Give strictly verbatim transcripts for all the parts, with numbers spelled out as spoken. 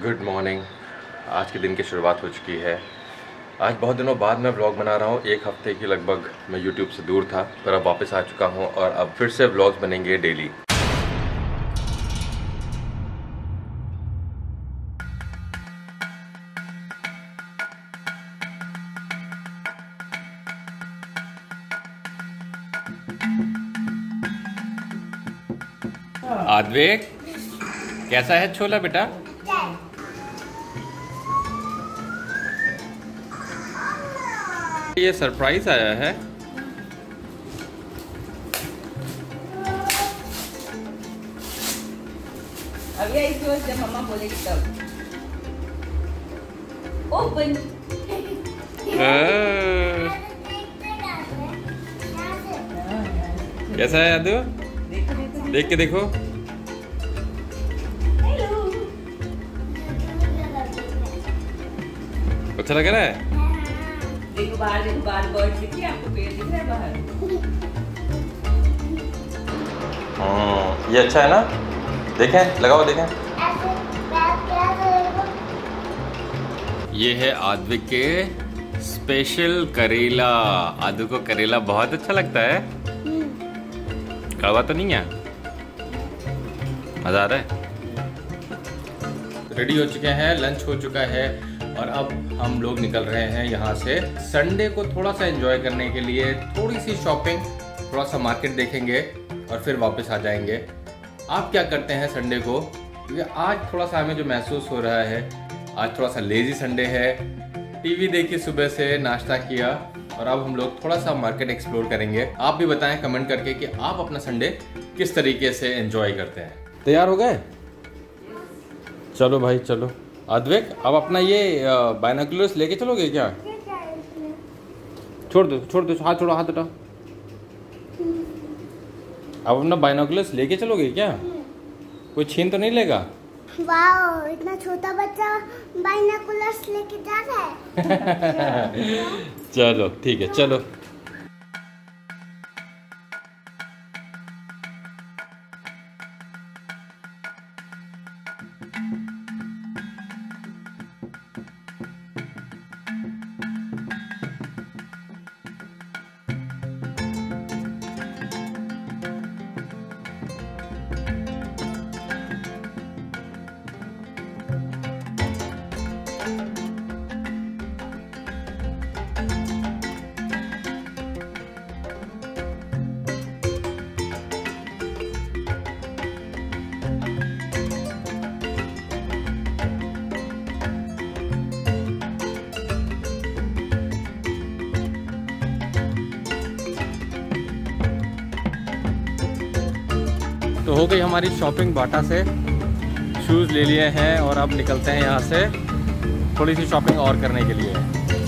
Good morning. आज के दिन की शुरुआत हो चुकी है। आज बहुत दिनों बाद मैं व्लॉग बना रहा हूँ। एक हफ्ते की लगभग मैं यूट्यूब से दूर था, पर अब वापस आ चुका हूँ और अब फिर से व्लॉग्स बनेंगे डेली। आद्विक, कैसा है छोला बेटा? ये सरप्राइज आया है। अब ये इसको जब मम्मा बोलेगी तब ओपन। कैसा है आदू? देख के देखो। अच्छा लग रहा है? देखो बाहर, देखो बाहर बर्ड दिख रही है आपको? पेड़ दिख रहा है बाहर? हम्म, ये अच्छा है ना? देखें, लगाओ देखें। ये है आद्विक के स्पेशल करेला। आदू को करेला बहुत अच्छा लगता है। कड़वा तो नहीं है? मजा आ रहा है। रेडी हो चुके हैं, लंच हो चुका है और अब हम लोग निकल रहे हैं यहाँ से। संडे को थोड़ा सा एंजॉय करने के लिए थोड़ी सी शॉपिंग, थोड़ा सा मार्केट देखेंगे और फिर वापस आ जाएंगे। आप क्या करते हैं संडे को? क्योंकि आज थोड़ा सा हमें जो महसूस हो रहा है, आज थोड़ा सा लेजी संडे है। टीवी देखी सुबह से, नाश्ता किया और अब हम लोग थोड़ा सा मार्केट एक्सप्लोर करेंगे। आप भी बताएं कमेंट करके कि आप अपना संडे किस तरीके से एंजॉय करते हैं। तैयार हो गए? चलो भाई चलो। आद्विक, अब अपना ये बाइनोकुलर्स लेके चलोगे क्या? छोड़ दो छोड़ दो, हाथ छोड़ो, हाथ हटाओ। अब अपना बाइनोकुलर्स लेके चलोगे क्या? कोई छीन तो नहीं लेगा? वाओ, इतना छोटा बच्चा बाइनोकुलर्स लेके जा रहा है। चलो ठीक है, चलो। तो हो गई हमारी शॉपिंग बाटा से। शूज़ ले लिए हैं और अब निकलते हैं यहाँ से थोड़ी सी शॉपिंग और करने के लिए।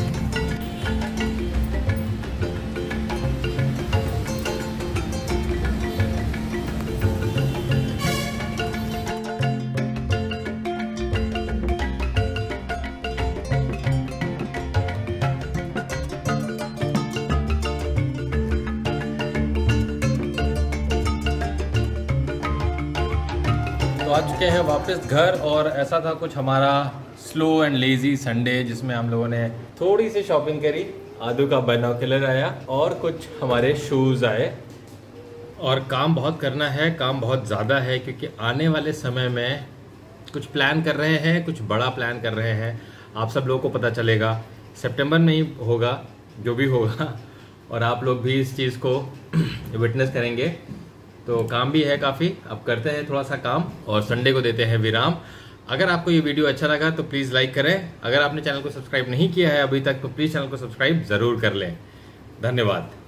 तो आ चुके हैं वापस घर और ऐसा था कुछ हमारा स्लो एंड लेजी संडे, जिसमें हम लोगों ने थोड़ी सी शॉपिंग करी। आदू का बाइनोकुलर आया और कुछ हमारे शूज़ आए। और काम बहुत करना है, काम बहुत ज़्यादा है, क्योंकि आने वाले समय में कुछ प्लान कर रहे हैं, कुछ बड़ा प्लान कर रहे हैं। आप सब लोगों को पता चलेगा, सितंबर में ही होगा जो भी होगा, और आप लोग भी इस चीज़ को विटनेस करेंगे। तो काम भी है काफ़ी। अब करते हैं थोड़ा सा काम और संडे को देते हैं विराम। अगर आपको ये वीडियो अच्छा लगा तो प्लीज़ लाइक करें। अगर आपने चैनल को सब्सक्राइब नहीं किया है अभी तक तो प्लीज़ चैनल को सब्सक्राइब ज़रूर कर लें। धन्यवाद।